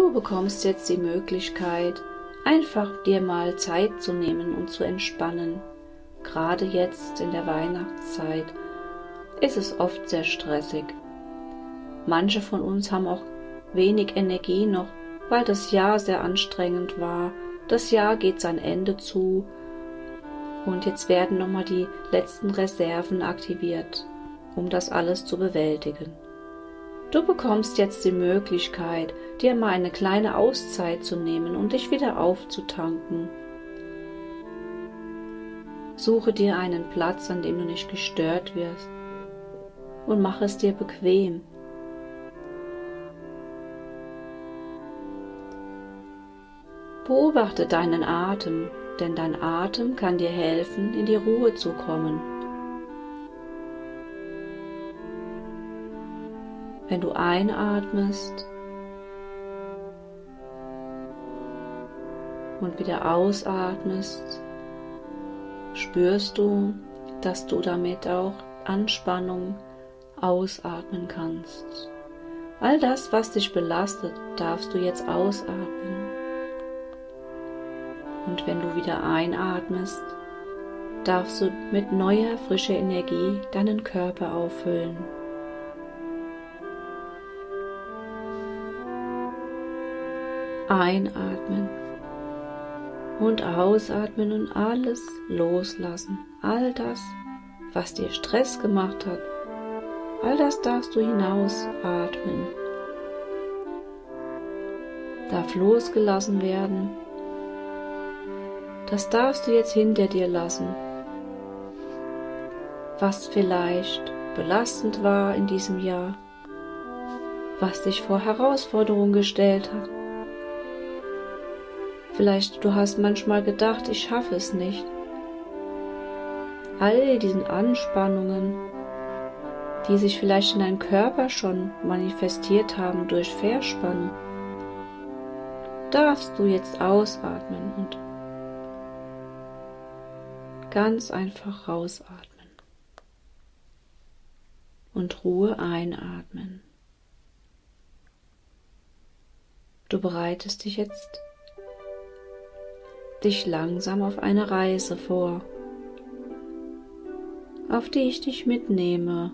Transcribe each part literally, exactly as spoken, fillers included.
Du bekommst jetzt die Möglichkeit, einfach dir mal Zeit zu nehmen und zu entspannen. Gerade jetzt in der Weihnachtszeit ist es oft sehr stressig. Manche von uns haben auch wenig Energie noch, weil das Jahr sehr anstrengend war. Das Jahr geht sein Ende zu und jetzt werden nochmal die letzten Reserven aktiviert, um das alles zu bewältigen. Du bekommst jetzt die Möglichkeit, dir mal eine kleine Auszeit zu nehmen und dich wieder aufzutanken. Suche dir einen Platz, an dem du nicht gestört wirst, und mach es dir bequem. Beobachte deinen Atem, denn dein Atem kann dir helfen, in die Ruhe zu kommen. Wenn du einatmest und wieder ausatmest, spürst du, dass du damit auch Anspannung ausatmen kannst. All das, was dich belastet, darfst du jetzt ausatmen. Und wenn du wieder einatmest, darfst du mit neuer, frischer Energie deinen Körper auffüllen. Einatmen und ausatmen und alles loslassen. All das, was dir Stress gemacht hat, all das darfst du hinausatmen. Darf losgelassen werden. Das darfst du jetzt hinter dir lassen. Was vielleicht belastend war in diesem Jahr, was dich vor Herausforderungen gestellt hat. Vielleicht du hast manchmal gedacht, ich schaffe es nicht. All diesen Anspannungen, die sich vielleicht in deinem Körper schon manifestiert haben durch Verspannung, darfst du jetzt ausatmen und ganz einfach rausatmen und Ruhe einatmen. Du bereitest dich jetzt dich langsam auf eine Reise vor, auf die ich dich mitnehme.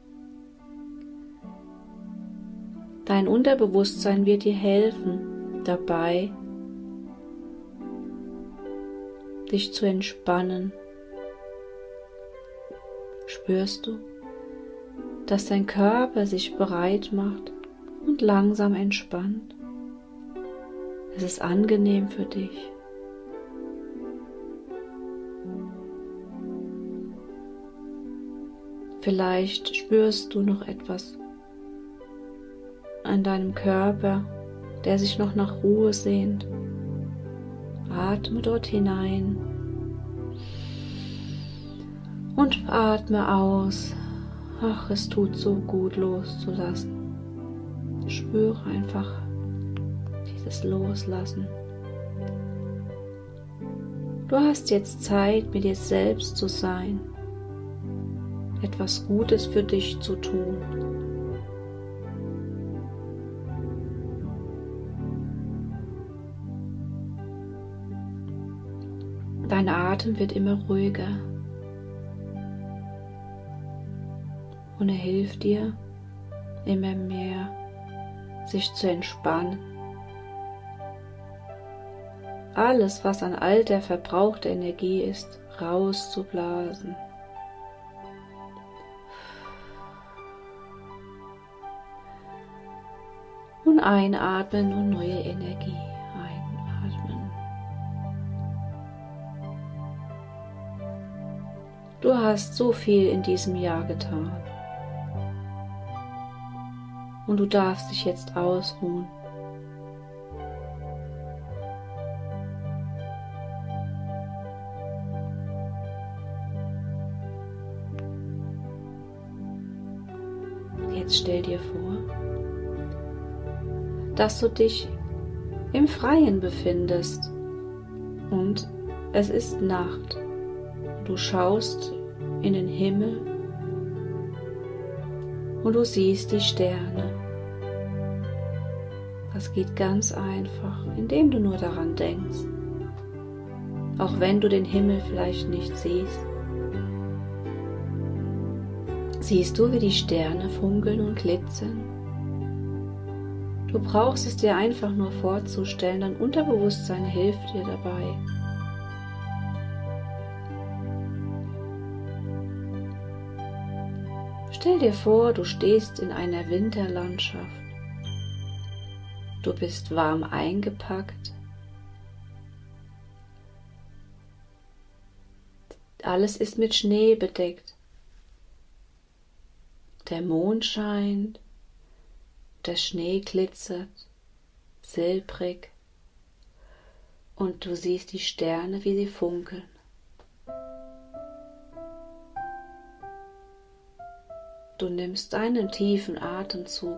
Dein Unterbewusstsein wird dir helfen, dabei dich zu entspannen. Spürst du, dass dein Körper sich bereit macht und langsam entspannt? Es ist angenehm für dich. Vielleicht spürst du noch etwas an deinem Körper, der sich noch nach Ruhe sehnt. Atme dort hinein und atme aus. Ach, es tut so gut loszulassen. Spüre einfach dieses Loslassen. Du hast jetzt Zeit, mit dir selbst zu sein, etwas Gutes für dich zu tun. Dein Atem wird immer ruhiger und er hilft dir immer mehr, sich zu entspannen. Alles, was an all der verbrauchter Energie ist, rauszublasen. Und einatmen und neue Energie einatmen. Du hast so viel in diesem Jahr getan. Und du darfst dich jetzt ausruhen. Jetzt stell dir vor, dass du dich im Freien befindest und es ist Nacht. Du schaust in den Himmel und du siehst die Sterne. Das geht ganz einfach, indem du nur daran denkst. Auch wenn du den Himmel vielleicht nicht siehst. Siehst du, wie die Sterne funkeln und glitzern? Du brauchst es dir einfach nur vorzustellen, dein Unterbewusstsein hilft dir dabei. Stell dir vor, du stehst in einer Winterlandschaft. Du bist warm eingepackt. Alles ist mit Schnee bedeckt. Der Mond scheint, der Schnee glitzert, silbrig, und du siehst die Sterne, wie sie funkeln. Du nimmst einen tiefen Atemzug.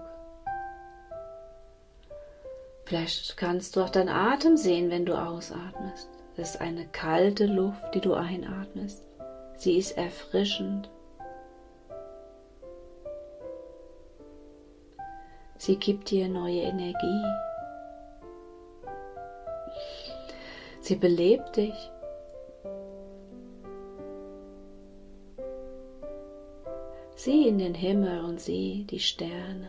Vielleicht kannst du auch deinen Atem sehen, wenn du ausatmest. Es ist eine kalte Luft, die du einatmest. Sie ist erfrischend. Sie gibt dir neue Energie. Sie belebt dich. Sieh in den Himmel und sieh die Sterne.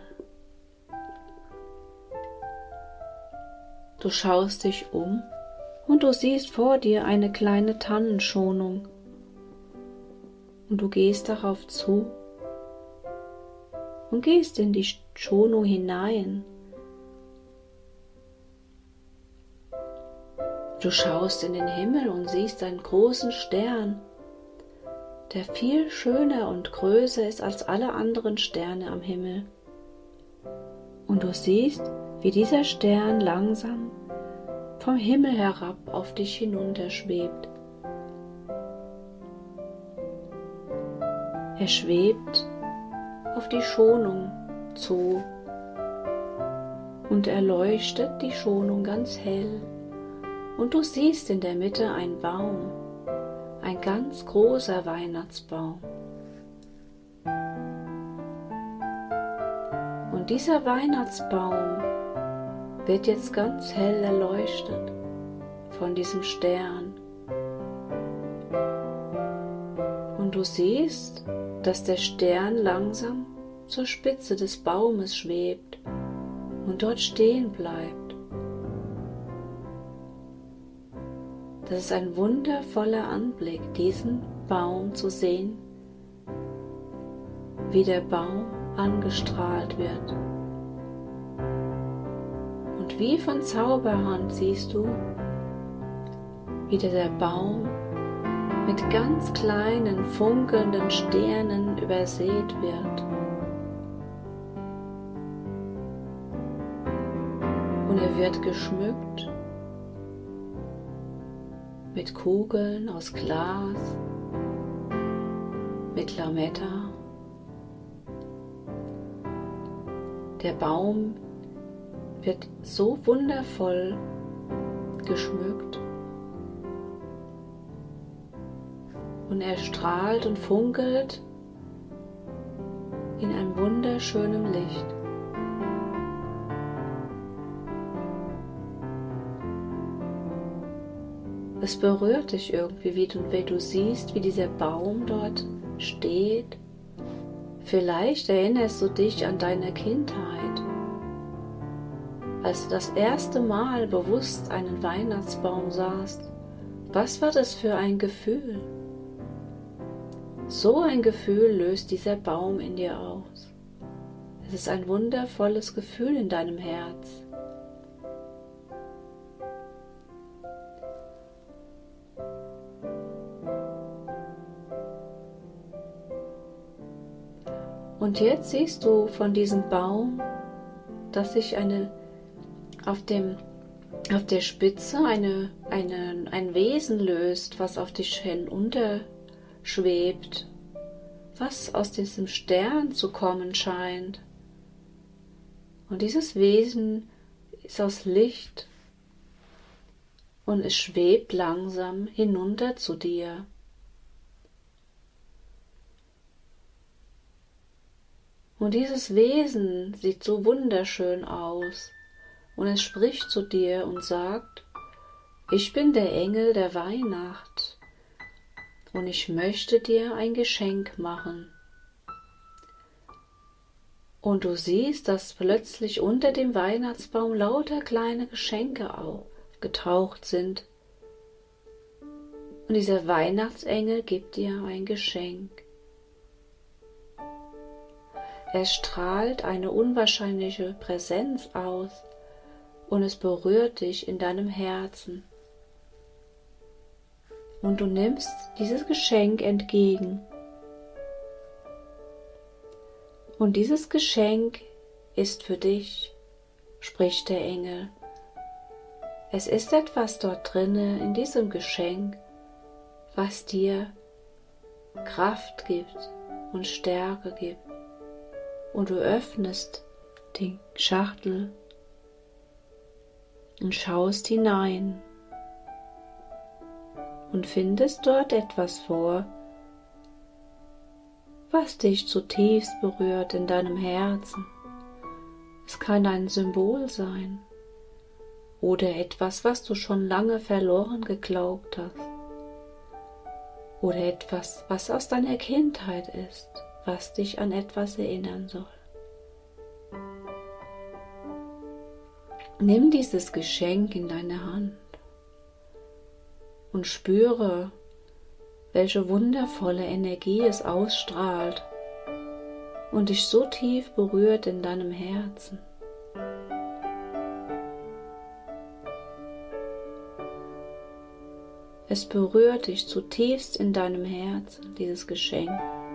Du schaust dich um und du siehst vor dir eine kleine Tannenschonung. Und du gehst darauf zu und gehst in die Schonung hinein. Du schaust in den Himmel und siehst einen großen Stern, der viel schöner und größer ist als alle anderen Sterne am Himmel. Und du siehst, wie dieser Stern langsam vom Himmel herab auf dich hinunterschwebt. Er schwebt auf die Schonung zu und erleuchtet die Schonung ganz hell. Und du siehst in der Mitte einen Baum, ein ganz großer Weihnachtsbaum. Und dieser Weihnachtsbaum wird jetzt ganz hell erleuchtet von diesem Stern. Und du siehst, dass der Stern langsam zur Spitze des Baumes schwebt und dort stehen bleibt. Das ist ein wundervoller Anblick, diesen Baum zu sehen, wie der Baum angestrahlt wird. Und wie von Zauberhand siehst du, wie der Baum mit ganz kleinen, funkelnden Sternen übersät wird. Und er wird geschmückt mit Kugeln aus Glas, mit Lametta. Der Baum wird so wundervoll geschmückt und er strahlt und funkelt in einem wunderschönen Licht. Es berührt dich irgendwie, wie du, wie du siehst, wie dieser Baum dort steht. Vielleicht erinnerst du dich an deine Kindheit, als du das erste Mal bewusst einen Weihnachtsbaum sahst. Was war das für ein Gefühl? So ein Gefühl löst dieser Baum in dir aus. Es ist ein wundervolles Gefühl in deinem Herz. Und jetzt siehst du von diesem Baum, dass sich eine, auf, dem, auf der Spitze eine, eine, ein Wesen löst, was auf dich hinunter schwebt, was aus diesem Stern zu kommen scheint. Und dieses Wesen ist aus Licht und es schwebt langsam hinunter zu dir. Und dieses Wesen sieht so wunderschön aus und es spricht zu dir und sagt: Ich bin der Engel der Weihnacht und ich möchte dir ein Geschenk machen. Und du siehst, dass plötzlich unter dem Weihnachtsbaum lauter kleine Geschenke aufgetaucht sind. Und dieser Weihnachtsengel gibt dir ein Geschenk. Er strahlt eine unwahrscheinliche Präsenz aus und es berührt dich in deinem Herzen. Und du nimmst dieses Geschenk entgegen. Und dieses Geschenk ist für dich, spricht der Engel. Es ist etwas dort drinne in diesem Geschenk, was dir Kraft gibt und Stärke gibt. Und du öffnest die Schachtel und schaust hinein und findest dort etwas vor, was dich zutiefst berührt in deinem Herzen. Es kann ein Symbol sein oder etwas, was du schon lange verloren geglaubt hast, oder etwas, was aus deiner Kindheit ist, was dich an etwas erinnern soll. Nimm dieses Geschenk in deine Hand und spüre, welche wundervolle Energie es ausstrahlt und dich so tief berührt in deinem Herzen. Es berührt dich zutiefst in deinem Herzen, dieses Geschenk.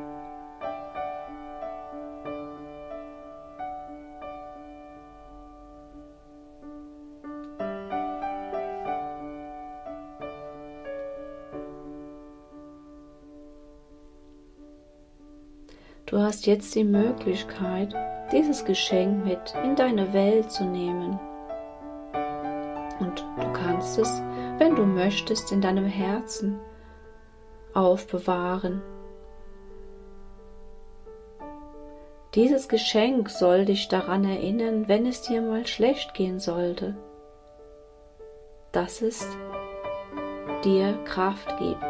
Du hast jetzt die Möglichkeit, dieses Geschenk mit in deine Welt zu nehmen. Und du kannst es, wenn du möchtest, in deinem Herzen aufbewahren. Dieses Geschenk soll dich daran erinnern, wenn es dir mal schlecht gehen sollte, dass es dir Kraft gibt.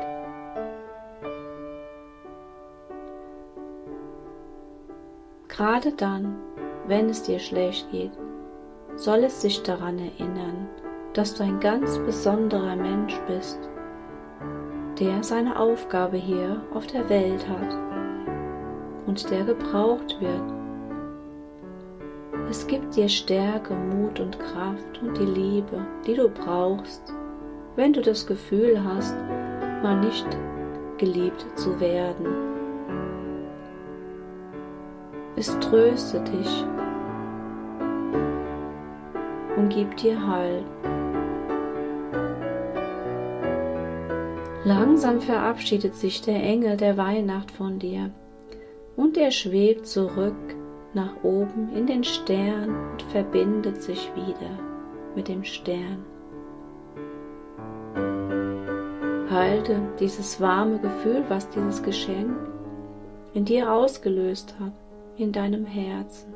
Gerade dann, wenn es dir schlecht geht, soll es dich daran erinnern, dass du ein ganz besonderer Mensch bist, der seine Aufgabe hier auf der Welt hat und der gebraucht wird. Es gibt dir Stärke, Mut und Kraft und die Liebe, die du brauchst, wenn du das Gefühl hast, mal nicht geliebt zu werden. Es tröstet dich und gibt dir Halt. Langsam verabschiedet sich der Engel der Weihnacht von dir und er schwebt zurück nach oben in den Stern und verbindet sich wieder mit dem Stern. Halte dieses warme Gefühl, was dieses Geschenk in dir ausgelöst hat, in deinem Herzen.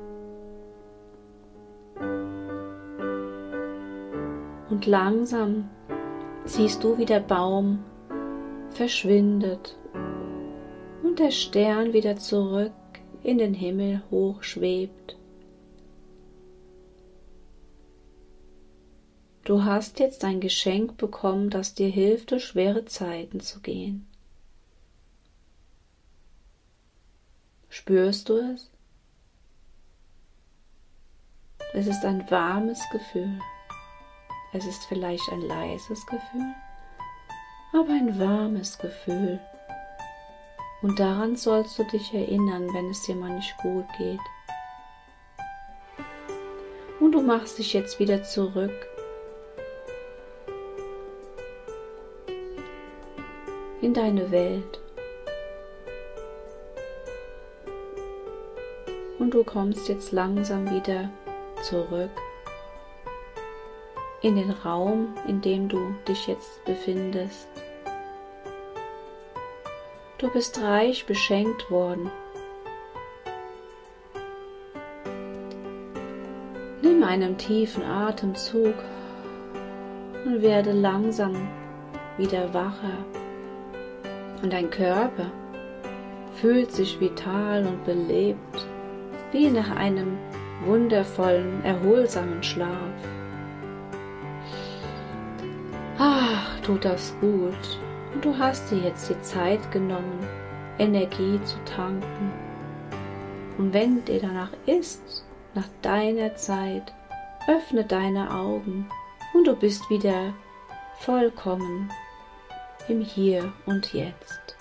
Und langsam siehst du, wie der Baum verschwindet und der Stern wieder zurück in den Himmel hoch schwebt. Du hast jetzt ein Geschenk bekommen, das dir hilft, durch schwere Zeiten zu gehen. Spürst du es? Es ist ein warmes Gefühl. Es ist vielleicht ein leises Gefühl, aber ein warmes Gefühl. Und daran sollst du dich erinnern, wenn es dir mal nicht gut geht. Und du machst dich jetzt wieder zurück in deine Welt. Und du kommst jetzt langsam wieder zurück in den Raum, in dem du dich jetzt befindest. Du bist reich beschenkt worden. Nimm einen tiefen Atemzug und werde langsam wieder wacher. Und dein Körper fühlt sich vital und belebt, wie nach einem wundervollen, erholsamen Schlaf. Ach, tut das gut. Und du hast dir jetzt die Zeit genommen, Energie zu tanken. Und wenn dir danach ist, nach deiner Zeit, öffne deine Augen und du bist wieder vollkommen im Hier und Jetzt.